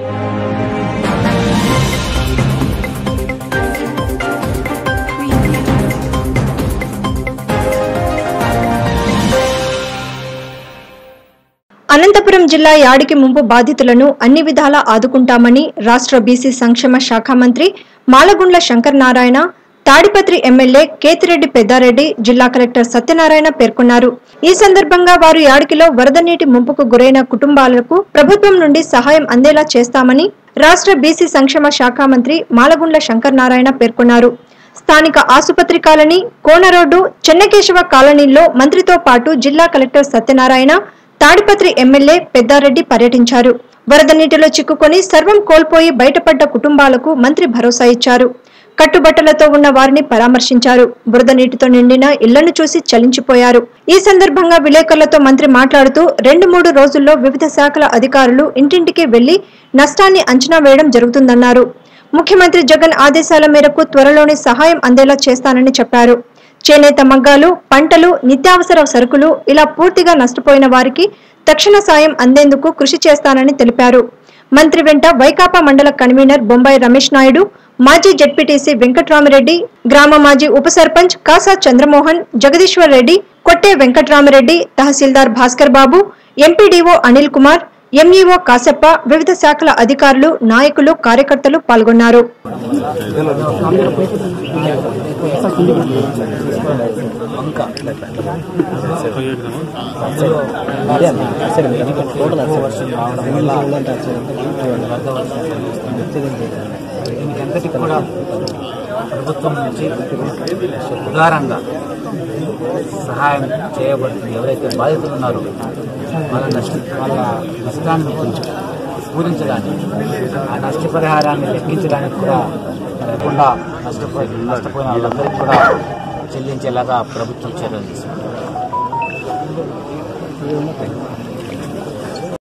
అనంతపురం జిల్లా యాడికి ముంపు బాధితులను అన్ని విధాలా ఆదుకుంటామని రాష్ట్ర బీసీ సంక్షేమ శాఖ మంత్రి మాలగుండ్ల శంకర్ నారాయణ, తాడిపత్రి ఎమ్మెల్యే కేతిరెడ్డి పెద్దారెడ్డి, జిల్లా కలెక్టర్ సత్యనారాయణ పేర్కొన్నారు. ఈ సందర్భంగా వారు యాడికిలో వరద నీటి ముంపుకు గురైన కుటుంబాలకు ప్రభుత్వం నుండి సహాయం అందేలా చేస్తామని రాష్ట్ర బీసీ సంక్షేమ శాఖ మంత్రి మాలగుండ్ల శంకర్ నారాయణ పేర్కొన్నారు. స్థానిక ఆసుపత్రి కాలనీ, కోన రోడ్డు, చెన్నకేశవ కాలనీల్లో మంత్రితో పాటు జిల్లా కలెక్టర్ సత్యనారాయణ, తాడిపత్రి ఎమ్మెల్యే పెద్దారెడ్డి పర్యటించారు. వరద నీటిలో చిక్కుకొని సర్వం కోల్పోయి బయటపడ్డ కుటుంబాలకు మంత్రి భరోసా ఇచ్చారు. కట్టుబట్టలతో ఉన్న వారిని పరామర్శించారు. బురద నీటితో నిండిన ఇళ్లను చూసి చలించిపోయారు. ఈ సందర్భంగా విలేకరులతో మంత్రి మాట్లాడుతూ 2-3 రోజుల్లో వివిధ శాఖల అధికారులు ఇంటింటికి వెళ్లి నష్టాన్ని అంచనా వేయడం జరుగుతుందన్నారు. ముఖ్యమంత్రి జగన్ ఆదేశాల మేరకు త్వరలోనే సహాయం అందేలా చేస్తానని చెప్పారు. చేనేత మగ్గాలు, పంటలు, నిత్యావసర సరుకులు ఇలా పూర్తిగా నష్టపోయిన వారికి తక్షణ సాయం అందేందుకు కృషి చేస్తానని తెలిపారు. మంత్రి వెంట వైకాపా మండల కన్వీనర్ బొంబాయి రమేష్ నాయుడు, మాజీ జెడ్పీటీసీ వెంకట్రామరెడ్డి, గ్రామ మాజీ ఉప సర్పంచ్ కాసా చంద్రమోహన్, జగదీశ్వర్ రెడ్డి, కొట్టే వెంకట్రామరెడ్డి, తహసీల్దార్ భాస్కర్ బాబు, ఎంపీడీఓ అనిల్ కుమార్, ఎంఈఓ కాసప్ప, వివిధ శాఖల అధికారులు, నాయకులు, కార్యకర్తలు పాల్గొన్నారు. ప్రభుత్వం నుంచి ఉదారంగా సహాయం చేయబడుతుంది. ఎవరైతే బాధితులు ఉన్నారో వాళ్ళ నష్టాన్ని కొంచెం పూరించడానికి, ఆ నష్టపరిహారాన్ని లెక్కించడానికి కూడా లేకుండా నష్టపోయిన వాళ్ళందరికీ కూడా చెల్లించేలాగా ప్రభుత్వం చర్యలు తీసుకుంది.